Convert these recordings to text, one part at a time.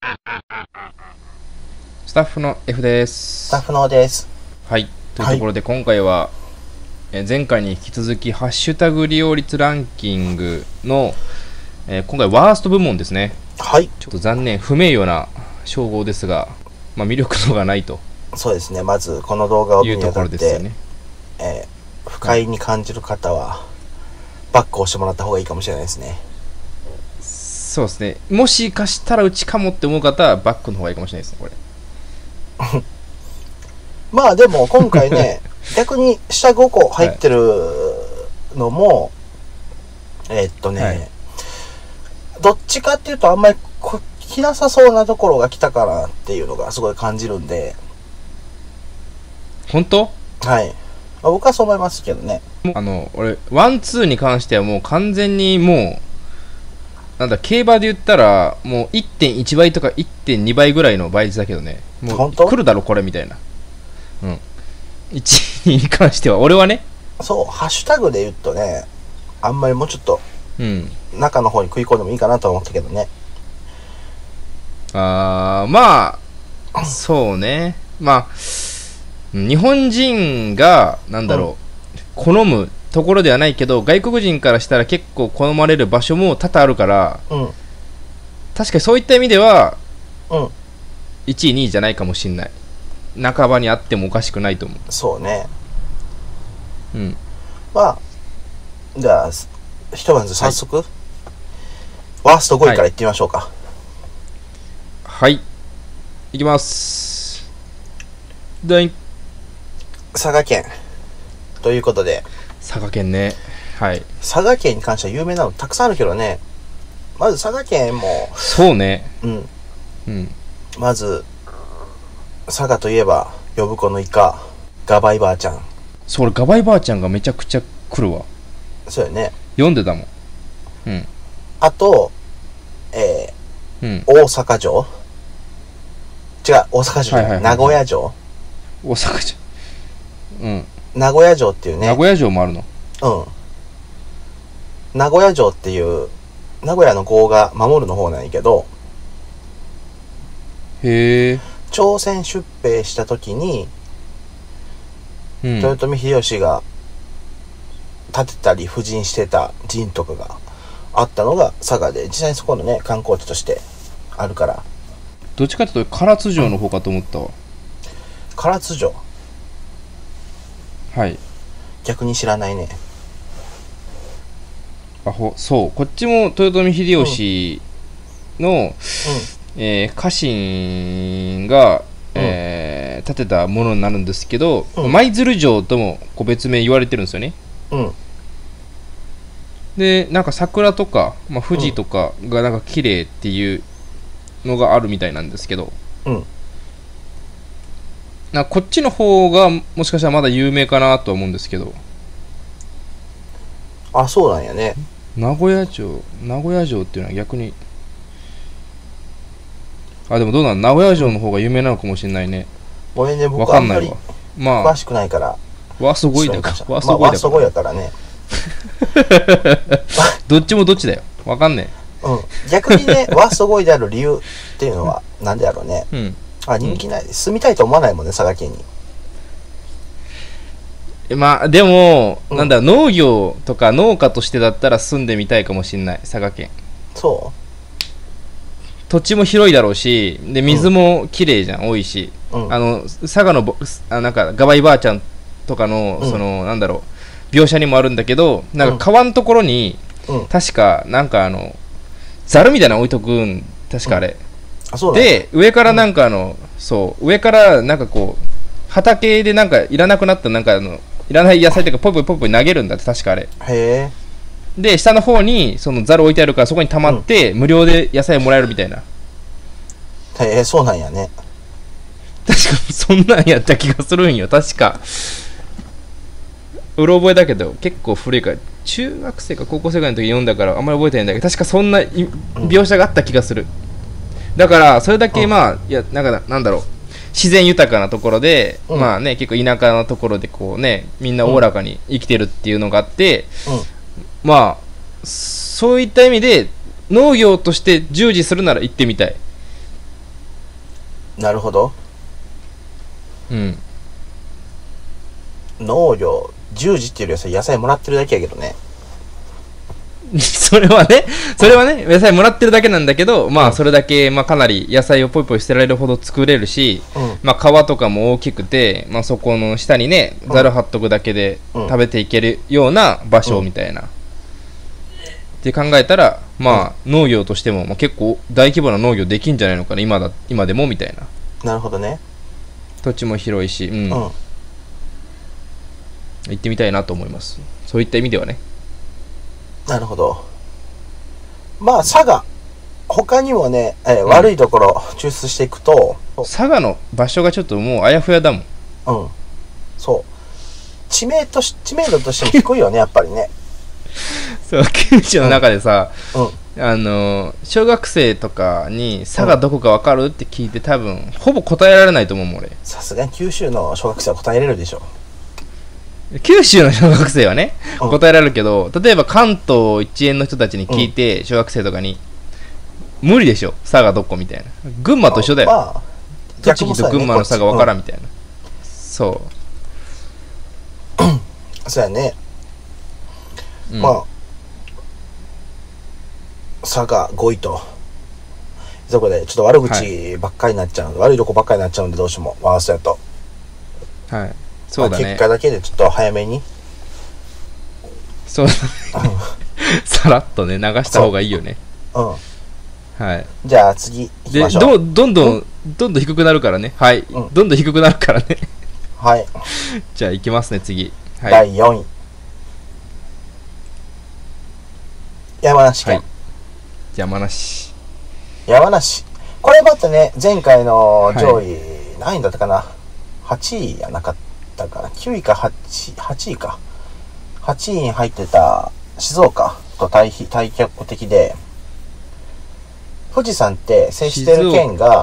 スタッフの F です。 スタッフのです。 はい。というところで、今回は、前回に引き続き、ハッシュタグ利用率ランキングの、今回ワースト部門ですね。 はい。 ちょっと残念、不名誉な称号ですが、魅力度がないと。 そうですね。まず、この動画を見にあたって、 ね不快に感じる方は、バックを押してもらった方がいいかもしれないですね。 そうですね。もしかしたらうちかもって思う方は、バックの方がいいかもしれないですね、これ。 まあでも今回ね逆に下5個入ってるのも、はい、どっちかっていうとあんまり来なさそうなところが来たかなっていうのがすごい感じるんで。 本当？ はい、僕はそう思いますけどね。 俺ワンツーに関してはもう完全にもうなんだ競馬で言ったらもう 1.1 倍とか 1.2 倍ぐらいの倍率だけどね。もう来るだろこれみたいな。うん。1位に関しては俺はね。 そうハッシュタグで言うとね、あんまりもうちょっと中の方に食い込んでもいいかなと思ったけどね。 まあそうね。まあ日本人がなんだろう、好むところではないけど外国人からしたら結構好まれる場所も多々あるから、確かにそういった意味では、1位2位じゃないかもしんない。半ばにあってもおかしくないと思う。 そうね。まあじゃあひとまず早速、ワースト5位からいってみましょうか。 はい、いきます。 佐賀県ということで。 佐賀県ね。はい。 佐賀県に関しては有名なのたくさんあるけどね。まず佐賀県もそうね。 まず佐賀といえば呼子のイカガバイばあちゃん。 それガバイばあちゃんがめちゃくちゃ来るわ。 そうよね。 読んでたもん。 あと大阪城。違う、大阪城じゃない、名古屋城。 大阪城。 名古屋城っていうね。 名古屋城もあるの。 名古屋城っていう名古屋の郷が守るの方なんやけど。 へえ。 朝鮮出兵した時に、豊臣秀吉が建てたり布陣してた陣とかがあったのが佐賀で、実際にそこのね観光地としてあるから。 どっちかっていうと唐津城の方かと思ったわ。 唐津城。 はい。 逆に知らないね。 そう、こっちも豊臣秀吉の、家臣が、建てたものになるんですけど、舞鶴城ともこう別名言われてるんですよね。でなんか桜とか、富士とかがなんか綺麗っていうのがあるみたいなんですけど、こっちの方がもしかしたらまだ有名かなと思うんですけど。 あ、そうなんやね。 名古屋城っていうのは逆にでもどうなん、名古屋城の方が有名なのかもしれないね。 ごめんね、僕はあんまり詳しくないから。 ワースト5位だから。 ワースト5位やからね。 どっちもどっちだよ。わかんねえ。逆にね、ワースト5位である理由っていうのはなんでやろうね。人気ない。住みたいと思わないもんね、佐賀県に。 でも、なんだ、農業とか農家としてだったら住んでみたいかもしんない、佐賀県。 そう。 土地も広いだろうし、で水もきれいじゃん、多いし、佐賀のなんかガバイばあちゃんとかの、そのなんだろう描写にもあるんだけど、なんか川のところに、確かなんかザルみたいなの置いとくん、確かあれ。で上からなんか上からなんかこう畑でなんかいらなくなったなんかいらない野菜とかポイポイポイポイ投げるんだって、確かあれ。 へえ。で下の方にそのザル置いてあるから、そこに溜まって、無料で野菜もらえるみたいな。 へえ、そうなんやね。 確かそんなんやった気がするんよ、確か。うろ覚えだけど結構古いから、中学生か高校生ぐらいの時に読んだからあんまり覚えてないんだけど、確かそんな描写があった気がする。だからそれだけなんだろう、自然豊かなところで、結構田舎のところでこうね、みんなおおらかに生きてるっていうのがあって、そういった意味で農業として従事するなら行ってみたい。 なるほど。 うん。 農業、従事っていうよりは野菜もらってるだけやけどね。 それはね、野菜もらってるだけなんだけど、まあ、それだけ、まあ、かなり野菜をポイポイ捨てられるほど作れるし、まあ、皮とかも大きくて、まあ、そこの下にね、ざる張っとくだけで食べていけるような場所みたいな。って考えたら、まあ、農業としても、まあ、結構大規模な農業できんじゃないのかな、今でもみたいな。 なるほどね。 土地も広いし、行ってみたいなと思います。そういった意味ではね。 なるほど。まあ、佐賀。他にもね、悪いところ抽出していくと。 佐賀の場所がちょっともうあやふやだもん。 そう。知名度としても低いよね、やっぱりね。 そう、九州の中でさ、小学生とかに佐賀どこか分かるって聞いて多分、ほぼ答えられないと思うもん、俺。 さすがに九州の小学生は答えれるでしょ。 九州の小学生はね、答えられるけど、例えば関東一円の人たちに聞いて、小学生とかに、無理でしょ、佐賀どこみたいな。群馬と一緒だよ。まあ、栃木と群馬の佐賀分からんみたいな。そう。 そうやね。まあ、佐賀5位と。そこで、ちょっと悪口ばっかりになっちゃう、悪いとこばっかりになっちゃうんで、どうしても、ワーストやと。 はい。そうだね。 結果だけでちょっと早めに。 そうだね。さらっとね、流した方がいいよね。はい。 じゃあ次行きましょう。 どんどん低くなるからね。はい。どんどん低くなるからね。 はい。 じゃあ行きますね、次。 はい、第4位。山梨県。 山梨。 これまたね、前回の上位、何位だったかな。8位やなかったかな。9位か8位か。8位に入ってた静岡と対極的で、富士山って接してる県が、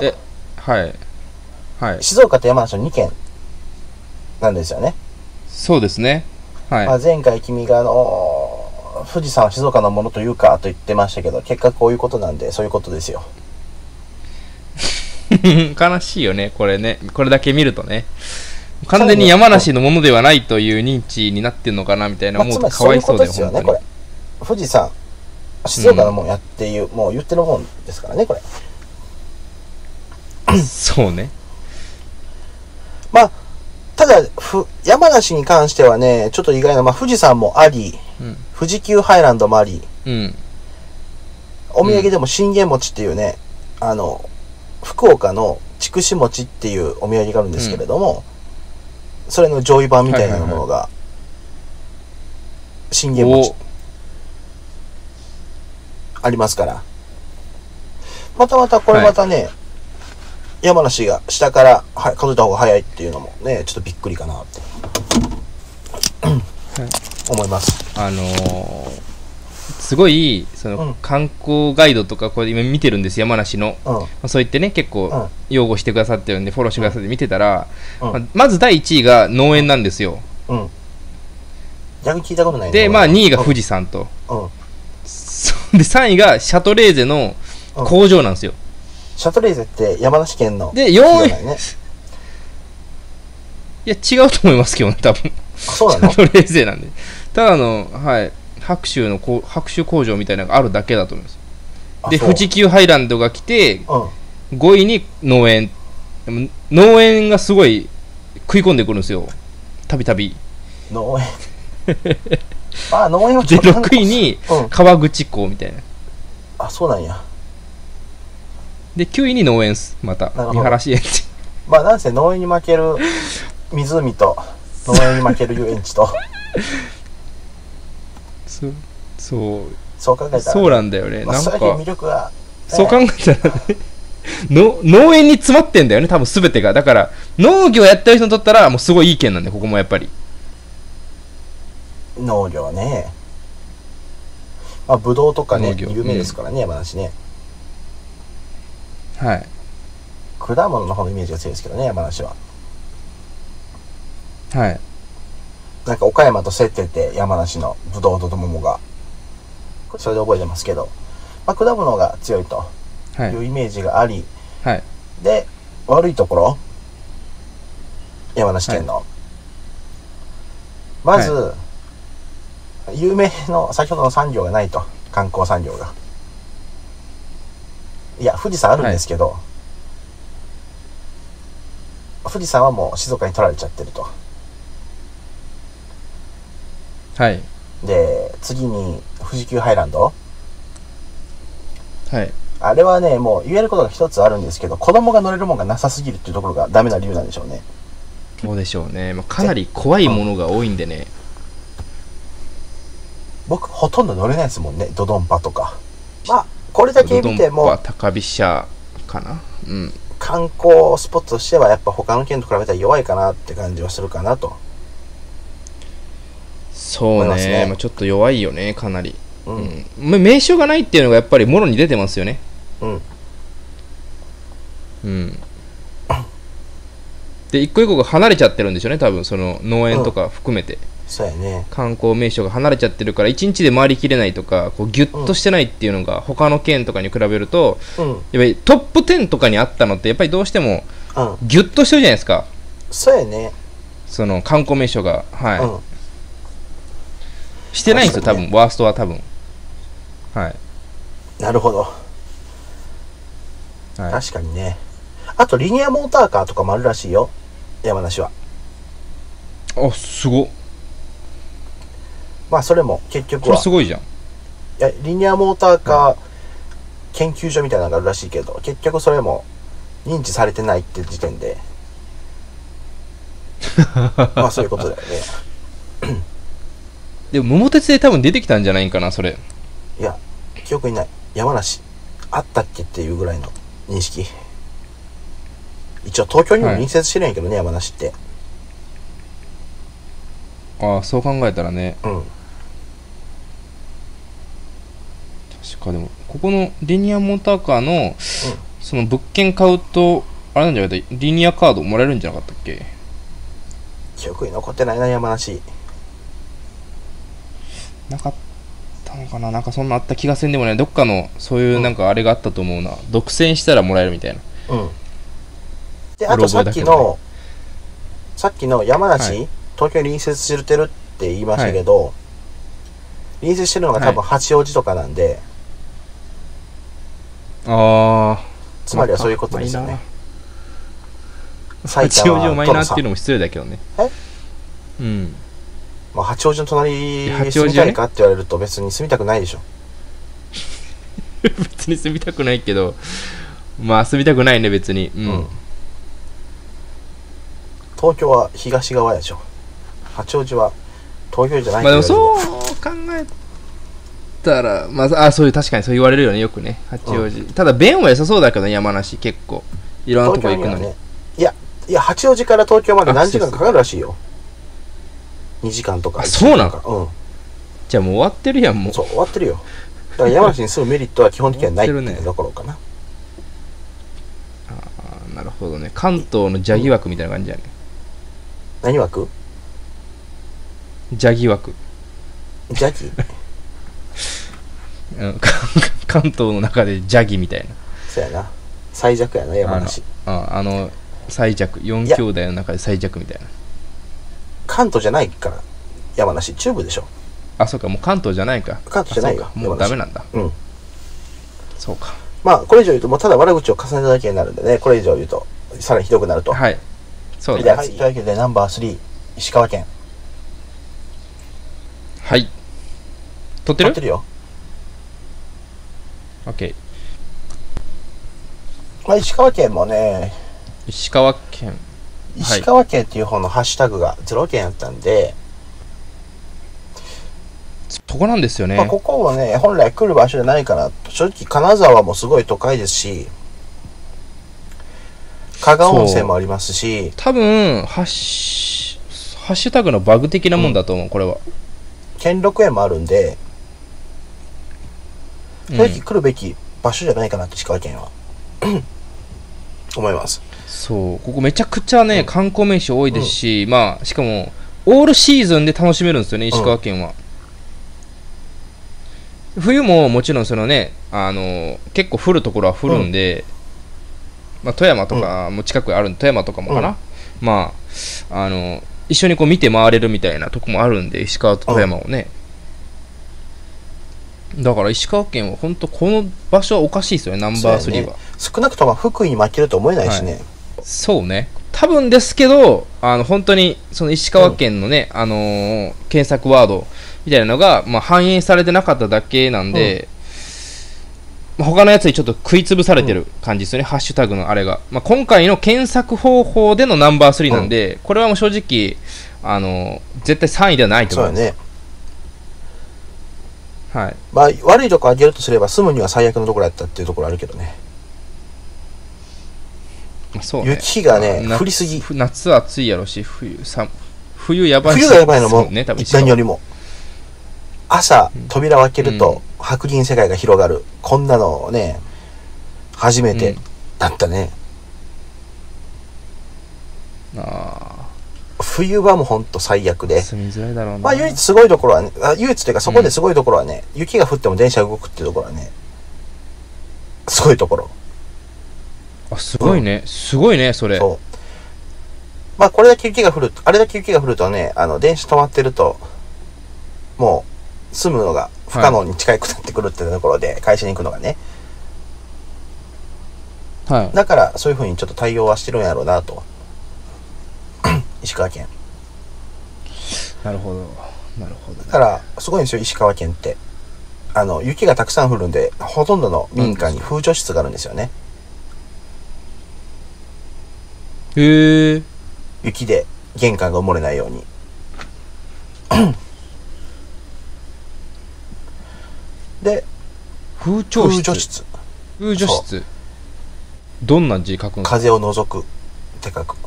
静岡と山梨の2県なんですよね。 そうですね。はい。 まあ、前回君が富士山は静岡のものというかと言ってましたけど、結果こういうことなんで、そういうことですよ。 悲しいよね、これね。これだけ見るとね。完全に山梨のものではないという認知になってんのかなみたいな、もうかわいそうだよ、本当に。これ富士山、静岡のもんやっていう、もう言ってるもんですからね、これ。そうね。 まあ、ただ、山梨に関してはね、ちょっと意外な、まあ、富士山もあり、富士急ハイランドもあり、お土産でも信玄餅っていうね、福岡の筑紫餅っていうお土産があるんですけれども、それの上位版みたいなものが、信玄餅ありますから、またこれまたね、山梨が下から数えた方が早いっていうのもね、ちょっとびっくりかなって思います。 すごい観光ガイドとかこれ今見てるんです、山梨の。そう言ってね、結構擁護してくださってるんでフォローしてくださって見てたら、まず第1位が農園なんですよ。 逆に聞いたことないね。 で、まあ2位が富士山と。で、3位がシャトレーゼの工場なんですよ。 シャトレーゼって山梨県の。 で、4位。いや、違うと思いますけどね、多分。 そうなの？ シャトレーゼなんで。ただ白州工場みたいなのがあるだけだと思います。で、富士急ハイランドが来て、5位に農園。農園がすごい食い込んでくるんですよ。たびたび。 農園。まあ、農園はちょっと。で、6位に川口港みたいな。 あ、そうなんや。 で、9位に農園っす。また。見晴らし園地。 まあ、なんせ農園に負ける湖と、農園に負ける遊園地と。 そう考えたら、ね、 そうなんだよね。なんか魅力が、 そう考えたらね農園に詰まってんだよね、多分全てが。だから農業やってる人にとったらもうすごいいい県なんで、ここもやっぱり農業ね。まあブドウとかね有名ですからね、山梨ね。 はい。 果物の方のイメージが強いですけどね、山梨は。 はい。 なんか岡山と競ってて、山梨のブドウと桃がそれで覚えてますけど、まあ、果物が強いというイメージがあり、 はい、 で悪いところ、山梨県の。まず、有名の先ほどの産業がないと。観光産業が。いや、富士山あるんですけど、富士山はもう静岡に取られちゃってると。 はい。 で、次に富士急ハイランド。 はい。 あれはね、もう言えることが一つあるんですけど、子供が乗れるもんがなさすぎるっていうところがダメな理由なんでしょうね。 そうでしょうね。まあ、かなり怖いものが多いんでね。 僕、ほとんど乗れないですもんね、ドドンパとか。まあ、これだけ見ても、 ドドンパ、高飛車かな。うん。 観光スポットとしては、やっぱ他の県と比べたら弱いかなって感じはするかなと。 そうね。まあ、ちょっと弱いよね、かなり。 うん。 名所がないっていうのがやっぱりもろに出てますよね。 うん。 うん。で、一個一個が離れちゃってるんでしょうね、多分その農園とか含めて。 そうやね。 観光名所が離れちゃってるから一日で回りきれないとかこうギュッとしてないっていうのが他の県とかに比べると、やっぱりトップ10とかにあったのってやっぱりどうしてもギュッとしてるじゃないですか。 そうやね。 その観光名所がしてないんですよ、多分ワーストは多分。はい。 なるほど。確かにね。あとリニアモーターカーとかもあるらしいよ、山梨は。 あ、すごっ。 まあそれも結局は。 これすごいじゃん。いや、リニアモーターカー研究所みたいなのがあるらしいけど、結局それも認知されてないって時点で。まあそういうことだよね。 でも桃鉄で多分出てきたんじゃないかな、それ。 いや、記憶にない。山梨あったっけっていうぐらいの認識。一応東京にも隣接してるんやけどね、山梨って。 ああ、そう考えたらね。 うん。 確かでもここのリニアモーターカーの、その物件買うとあれなんじゃなかった、リニアカードもらえるんじゃなかったっけ。 記憶に残ってないな、山梨。 なかったのかな、なんかそんなあった気がせんでもない。どっかのそういうなんかあれがあったと思うな、独占したらもらえるみたいな。 で、あとさっきの山梨、東京に隣接してるって言いましたけど、隣接してるのが多分八王子とかなんで、つまりはそういうことですよね。 八王子をマイナーっていうのも失礼だけどね。うん。 まあ八王子の隣に住みたいかって言われると別に住みたくないでしょ。 別に住みたくないけど、まあ住みたくないね別に。 東京は東側やでしょ。八王子は東京じゃない。 まあでもそう考えたら、まあそういう確かにそう言われるよね、よくね、八王子。ただ便は良さそうだけどね、山梨結構いろんなとこ行くのに。 いや八王子から東京まで何時間かかるらしいよ。2時間とか。 あ、そうなの。じゃあもう終わってるやん、もう。 そう終わってるよ。だから山梨に住むメリットは基本的にはないっていうところかな。 なるほどね。関東の邪気枠みたいな感じやね。 何枠？ 邪気枠。 邪気？ 関東の中で邪気みたいな。 そうやな。最弱やな、山梨。 最弱。4兄弟の中で最弱みたいな。 関東じゃないから、山梨。中部でしょ。 あ、そうか、もう関東じゃないか。 関東じゃないよ。 もうダメなんだ。そうか。 まあ、これ以上言うと、もうただ悪口を重ねただけになるんでね、これ以上言うと、さらにひどくなると。 はい。そうだね。 はい、というわけで、ナンバー3、石川県。 はい。撮ってる？ 撮ってるよ。 OK。 まあ、石川県もね、 石川県っていう方のハッシュタグが0件あったんで、 そこなんですよね。 まあ、ここもね、本来来る場所じゃないかな。正直、金沢もすごい都会ですし、加賀温泉もありますし、 多分ハッシュタグのバグ的なもんだと思う、これは。 兼六園もあるんで、正直来るべき場所じゃないかなって、石川県は。思います。 そう、ここめちゃくちゃね、観光名所多いですし、まあしかもオールシーズンで楽しめるんですよね、石川県は。冬ももちろんそのね、結構降るところは降るんで、 まあ、富山とかも近くにあるんで、富山とかもかな、まあ一緒にこう見て回れるみたいなとこもあるんで、石川と富山をね、だから石川県は本当この場所はおかしいですよね、ナンバー3は、 ね、少なくとも福井に負けると思えないしね、はい、 そうね、多分ですけど本当にその石川県のね、検索ワードみたいなのが、まあ、反映されてなかっただけなんで、他のやつにちょっと食いつぶされてる感じですよね、ハッシュタグのあれが、まあ、今回の検索方法でのナンバー3なんで、これはもう正直絶対3位ではないと思います。そうだね、はい、 まあ、悪いとこ挙げるとすれば住むには最悪のところやったっていうところあるけどね。 そうね、 雪がね降りすぎ、 夏は暑いやろし、冬やばいし、 冬がやばいのも、 ね、 何よりも朝扉を開けると白銀世界が広がる、こんなのね初めてだったね、冬はもうほんと最悪で、 住みづらいだろうな。 まあ唯一すごいところはね、唯一というかそこですごいところはね、雪が降っても電車動くっていうところはねすごいところ。 すごいね、すごいね、それ。そう。 まあこれだけ雪が降る、あれだけ雪が降るとね、電車止まってるともう住むのが不可能に近くなってくるっていうところで、会社に行くのがね、はい、だからそういう風にちょっと対応はしてるんやろうなと石川県。 なるほどなるほど、 だからすごいんですよ石川県って。雪がたくさん降るんで、ほとんどの民家に風除室があるんですよね。 へえ。 雪で玄関が埋もれないようにで風除室どんな字書くの？ 風を除くって書く。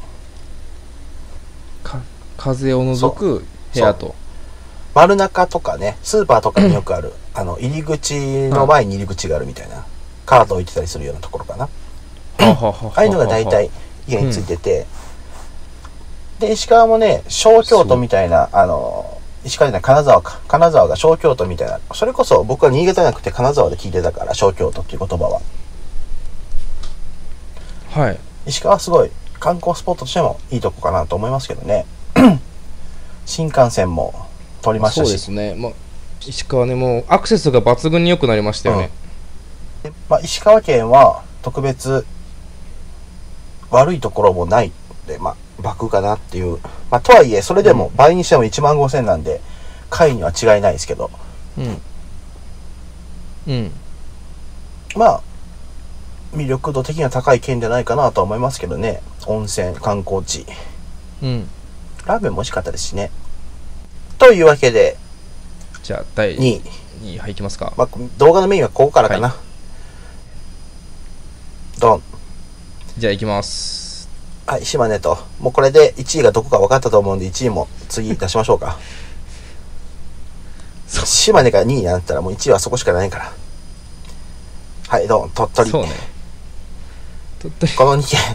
風を除く部屋と。 丸中とかね、スーパーとかによくある、入り口の前に入り口があるみたいな、カード置いてたりするようなところかな。ああいうのが大体家についてて、で石川もね小京都みたいな、石川じゃない金沢が小京都みたいな、それこそ僕は新潟じゃなくて金沢で聞いてたから、小京都っていう言葉は。 はい。 石川はすごい観光スポットとしてもいいとこかなと思いますけどね新幹線も通りましたし。 そうですね、まあ、石川ねもうアクセスが抜群に良くなりましたよね、 まあ、石川県は特別悪いところもないで、まあ爆かなっていう、まあ、とはいえそれでも倍にしても15000なんで下位には違いないですけど、まあ魅力度的には高い県じゃないかなとは思いますけどね。温泉観光地、ラーメンも美味しかったですしね。というわけでじゃあ第2位はいきますか。 まあ、動画のメインはここからかな、ドン。じゃあいきます。 はい、島根と。もうこれで1位がどこか分かったと思うんで1位も次出しましょうか島根が2位になったらもう1位はそこしかないから。はい、ドン。鳥取。 そうね、鳥取この2県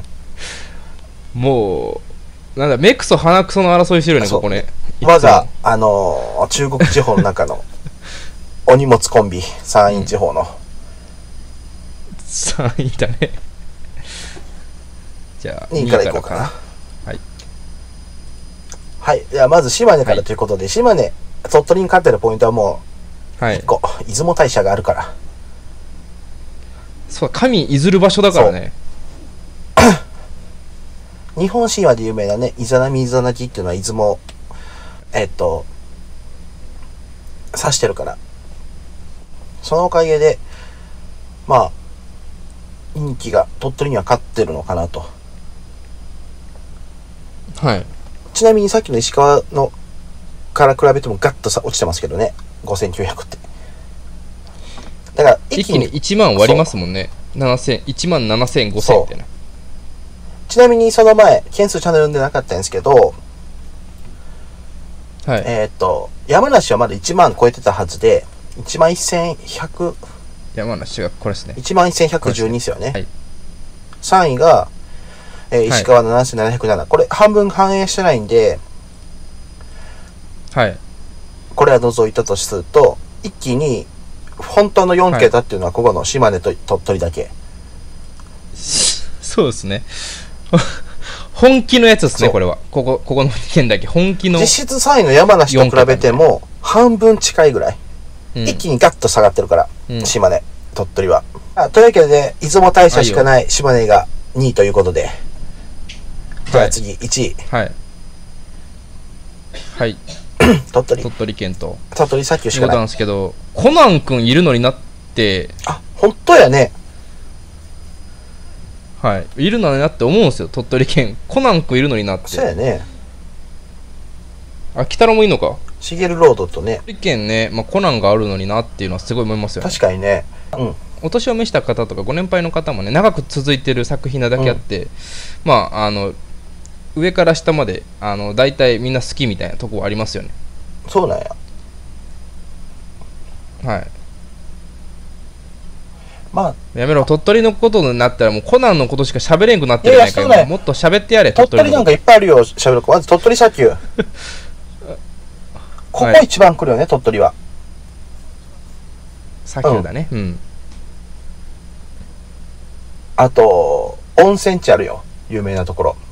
もうなんだ目くそ鼻くその争いしてるねここね。 我が中国地方の中のお荷物コンビ山陰地方の、 山陰だねじゃあ 2位からいこうかな。 はいはい。じゃあまず島根からということで、島根鳥取に勝ってるポイントはもう1個、出雲大社があるから。 そう、神いずる場所だからね日本神話で有名なね、イザナミイザナギっていうのは出雲指してるから、そのおかげでまあ人気が鳥取には勝ってるのかなと。 はい。 ちなみにさっきの石川のから比べてもガッと落ちてますけどね、5900って。だから一気に1万割りますもんね。1万7000、5000ってね。 ちなみにその前件数チャンネルでなかったんですけど、 はい、 山梨はまだ1万超えてたはずで、11100、 山梨がこれですね。 11112ですよね。 はい、 3位が、石川7707。これ半分反映してないんで、 はい。 これは除いたとすると、一気に本当の4桁っていうのはここの島根と鳥取だけ。 そうですね。本気のやつですね、これは。ここの県だけ。本気の。 実質3位の山梨と比べても、半分近いぐらい。一気にガッと下がってるから、島根、鳥取は。というわけで、出雲大社しかない島根が2位ということで。じゃあ次、1位。 はい。はい。 鳥取県と。 鳥取砂丘しかない。 ことなんですけど、コナン君いるのになって、 あ、本当やね。 はい。いるのになって思うんですよ、鳥取県。コナン君いるのになって。 そうやね。 あ、北野もいいのか。 シゲルロードとね。 鳥取県ね、まあ、コナンがあるのになっていうのはすごい思いますよね。 確かにね。うん。 お年を召した方とかご年配の方もね、長く続いてる作品なだけあって、まあ、上から下まで大体みんな好きみたいなとこありますよね。 そうなんや。 はい。 まあ、 やめろ、鳥取のことになったらもうコナンのことしか喋れんくなってるじゃないかよ。もっと喋ってやれ。 鳥取なんかいっぱいあるよ、喋る子。まず鳥取砂丘。ここ一番来るよね、鳥取は。 砂丘だね。うん。 あと、温泉地あるよ。有名なところ。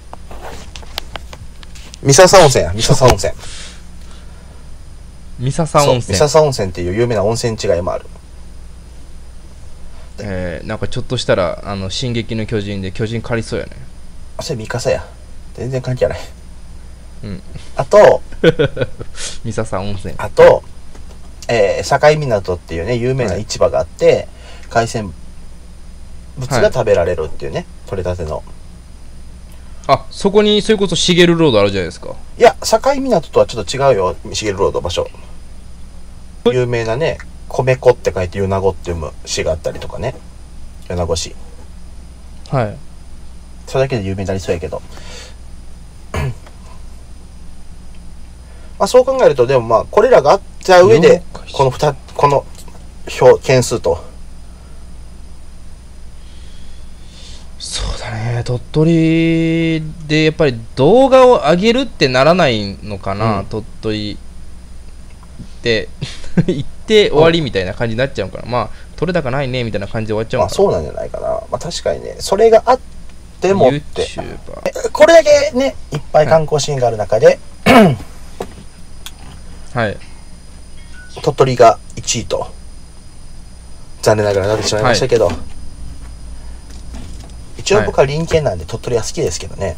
三笹温泉や、三笹温泉。 三笹温泉。 三笹温泉っていう有名な温泉地が今ある。 なんかちょっとしたら、進撃の巨人で巨人借りそうやね。 それ三笠や。全然関係ない。 うん。 あと、 三笹温泉。 あと、境港っていうね、有名な市場があって、海鮮物が食べられるっていうね、取れたての。 あ、そこにそれこそシゲルロードあるじゃないですか。 いや、境港とはちょっと違うよ、シゲルロード場所。有名なね、米粉って書いて米子っていう市があったりとかね。米子市。 はい。 それだけで有名になりそうやけど。まあそう考えると、でもまあ、これらがあった上で、この件数と。 そうだね、鳥取でやっぱり動画を上げるってならないのかな、鳥取って行って終わりみたいな感じになっちゃうから、まあ取れ高ないねみたいな感じで終わっちゃうのかな。 そうなんじゃないかな。まあ確かにね、それがあってもって、 YouTuber これだけね、いっぱい観光シーンがある中で、 はい、 鳥取が1位と残念ながらなってしまいましたけど、一応僕は隣県なんで鳥取は好きですけどね。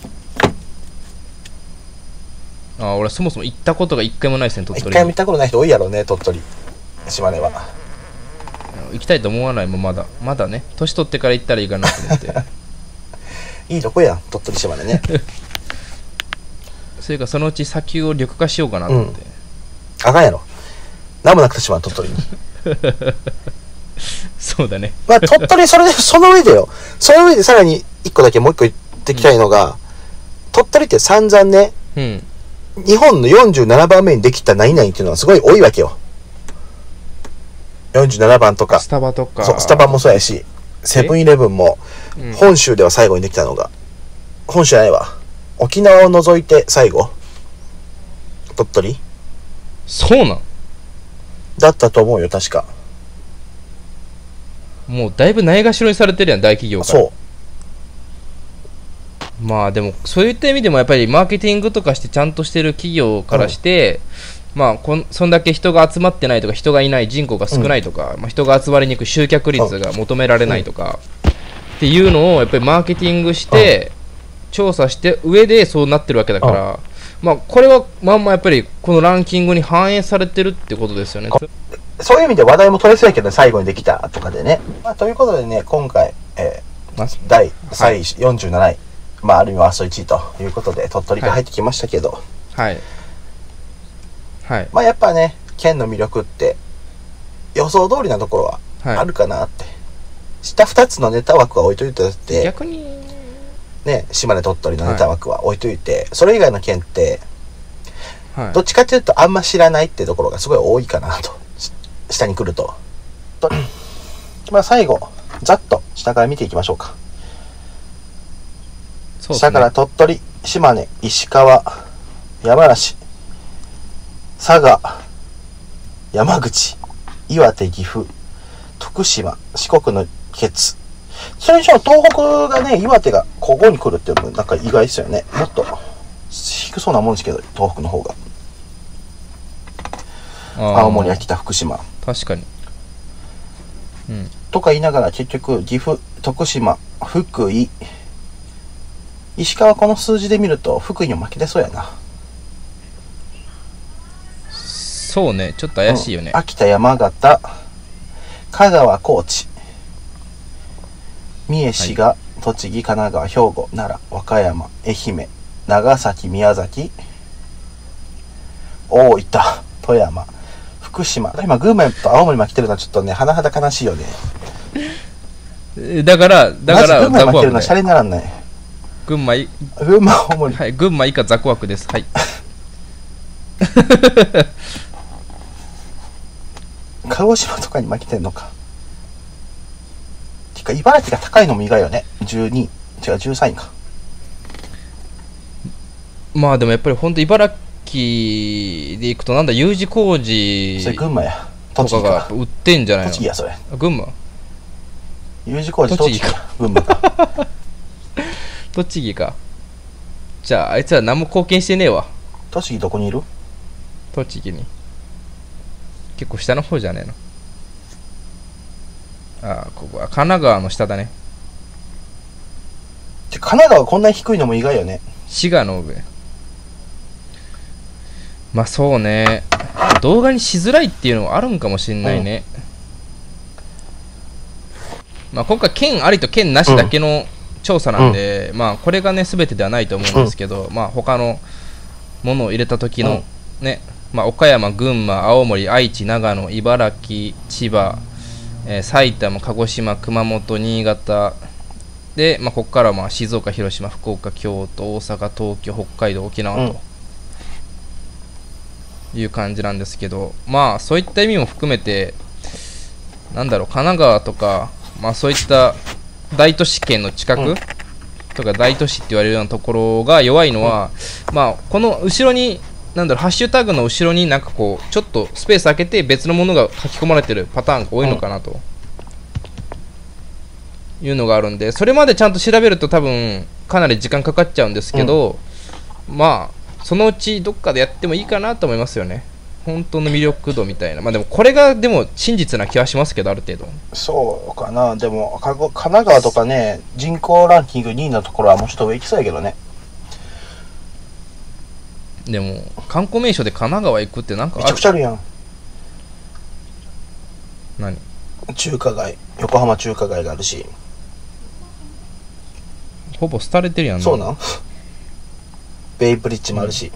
俺そもそも行ったことが一回もないですね、鳥取。 一回も行ったことない人多いやろうね、鳥取、島根は。 行きたいと思わないもん、まだね、年取ってから行ったらいいかなと思っていいとこやん、鳥取島根ね。 それかそのうち砂丘を緑化しようかなと思って、 あかんやろ、なんもなくてしまう、鳥取に。 そうだね。 まあ鳥取、その上でさらに一個だけもう一個言ってきたいのが、鳥取って散々ね、日本の47番目にできた何々っていうのはすごい多いわけよ。47番とか。 スタバとか。 そう、スタバもそうやし、セブンイレブンも、本州では最後にできたのが、本州じゃないわ。沖縄を除いて最後。鳥取そうなんだったと思うよ、確か。 もうだいぶないがしろにされてるやん、大企業から。 そう。 まあでもそういった意味でもやっぱりマーケティングとかしてちゃんとしてる企業からして、まあそんだけ人が集まってないとか、人がいない、人口が少ないとか、まあ、人が集まりにくい、集客率が求められないとか、っていうのをやっぱりマーケティングして調査して上でそうなってるわけだから、まあこれはまんまやっぱりこのランキングに反映されてるってことですよね。 そういう意味で話題も取れそうやけど、最後にできたとかでね。まあ、ということでね、今回、第3位、47位、まあ、ある意味ワースト1位ということで、鳥取が入ってきましたけど、 はい。はい。 まあ、やっぱね、県の魅力って、予想通りなところはあるかなって。下2つのネタ枠は置いといてって、 逆に、 ね、島根鳥取のネタ枠は置いといて、それ以外の県って、どっちかというとあんま知らないってところがすごい多いかなと。下に来ると。まあ最後、ざっと下から見ていきましょうか。そうですね、下から鳥取、島根、石川、山梨、佐賀、山口、岩手、岐阜、徳島、四国のケツ、 それにしても東北がね、岩手がここに来るっていうのもなんか意外ですよね。もっと低そうなもんですけど、東北の方が。青森、秋田、福島。 確かに。うん。 とか言いながら結局、岐阜、徳島、福井、石川この数字で見ると福井に負けてそうやな。 そうね、ちょっと怪しいよね。 秋田、山形、香川、高知、三重、滋賀、栃木、神奈川、兵庫、奈良、和歌山、愛媛、長崎、宮崎、大分、富山、福島。今群馬と青森負けてるのはちょっとね、甚だ悲しいよね。 だから群馬負けるのはシャレにならんない。 群馬、 青森。 はい、群馬以下雑魚枠です。はい。 鹿児島とかに負けてんのか。てか、茨城が高いのも意外よね。12、違う、13位か。 まあでもやっぱりほんと茨城で行くとなんだ、U 字工事それ群馬や。 とかが売ってんじゃないの。 栃木や、それ。 群馬 U 字工事栃木か。 群馬か。 栃木か。じゃああいつは何も貢献してねえわ。 栃木どこにいる？ 栃木に。結構下の方じゃねえの。ああ、ここは神奈川の下だね。 神奈川こんなに低いのも意外よね。 滋賀の上。まあそうね。動画にしづらいっていうのもあるんかもしんないね。まあ今回県ありと県なしだけの調査なんで、まあこれがね全てではないと思うんですけど、まあ他のものを入れた時のね、まあ岡山、群馬、青森、愛知、長野、茨城、千葉、埼玉、鹿児島、熊本、新潟で、まあここからまあ静岡、広島、福岡、京都、大阪、東京、北海道、沖縄という感じなんですけど、まあそういった意味も含めて、なんだろう、神奈川とか、まあそういった大都市圏の近く、とか大都市って言われるようなところが弱いのは、まあこの後ろになんだろう、ハッシュタグの後ろになんかこうちょっとスペース空けて別のものが書き込まれてるパターンが多いのかなと、いうのがあるんで、それまでちゃんと調べると多分かなり時間かかっちゃうんですけど、まあそのうちどっかでやってもいいかなと思いますよね。本当の魅力度みたいな。まあでもこれがでも真実な気はしますけど、ある程度。 そうかな。でも神奈川とかね、人口ランキング2位のところはもうちょっと上行きそうやけどね。 でも観光名所で神奈川行くってなんかある？ めちゃくちゃあるやん。 何？ 中華街、横浜中華街があるし。 ほぼ廃れてるやんな。 そうなん？ベイブリッジもあるし。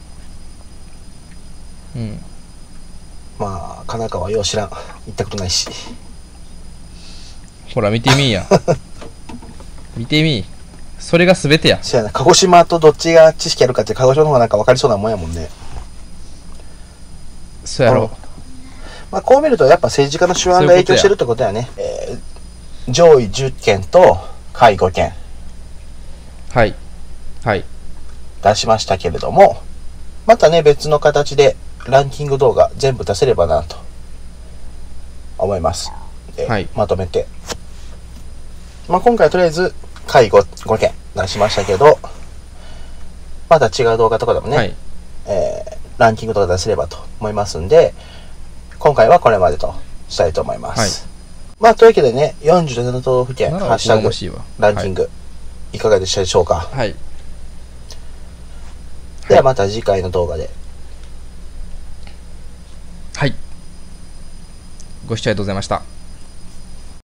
うん。 まあ神奈川よう知らん。行ったことないし。 ほら見てみいや。見てみい。それが全てや。 そうやな。鹿児島とどっちが知識あるかって鹿児島の方がなんか分かりそうなもんやもんね。 そうやろ。 まあこう見るとやっぱ政治家の手腕が影響してるってことやね。上位10件と下位5件。 はい。はい。 出しましたけれども、またね別の形でランキング動画全部出せればなと思います。 はい、 まとめて。まあ今回はとりあえず下位 5件出しましたけど、また違う動画とかでもね、はい、ランキングとか出せればと思いますんで、今回はこれまでとしたいと思います。はい、まあというわけでね、47都道府県ハッシュタグランキング、はい、いかがでしたでしょうか。 はい。 ではまた次回の動画で。 はい。ご視聴ありがとうございました。